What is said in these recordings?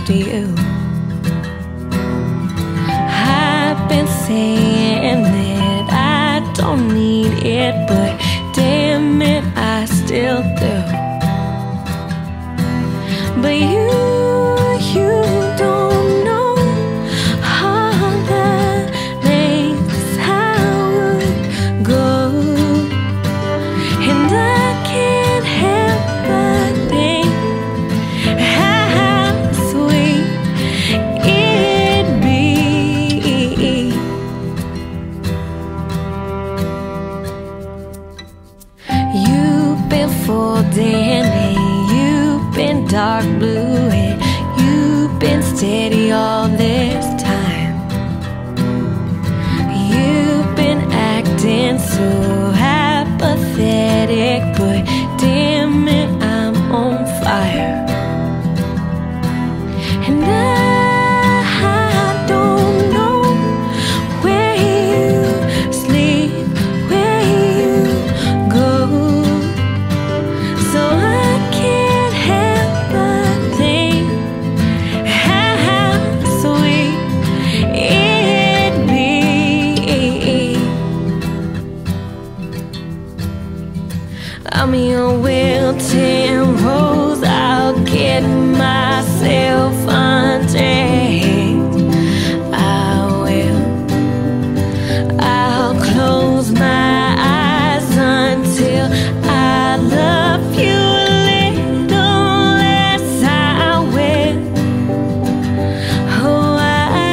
to you. I've been saying that I don't need it, but damn it, I still do. But you don't know all the lengths I would go, and I can't help but think how sweet it'd be. You've been folding and you've been dark blue and you've been steady all this time. You've been acting so apathetic, but damn it, I'm on fire. And I don't know where you sleep, where you go, so I can't help but think how sweet it'd be. I'm your wilting rose, I'll get myself undressed. I will. I'll close my eyes until I love you a little less. I will. Oh,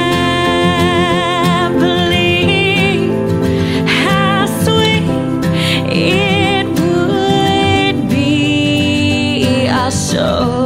I believe how sweet it would be. I'll show